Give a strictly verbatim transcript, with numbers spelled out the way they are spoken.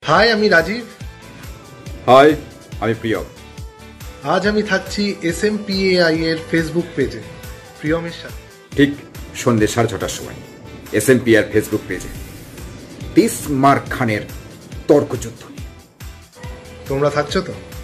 High, আমি Rajib. High, আমি প্রিয়ম। আজ আমি থাকছি S M P A I এর ফেসবুক পেজে প্রিয়মের সাথে। ঠিক সন্ধ্যে সাড়ে ছটার সময় এস এম পি আর ফেসবুক পেজে তিস মার খানের তর্কযুদ্ধ। তোমরা থাকছো তো?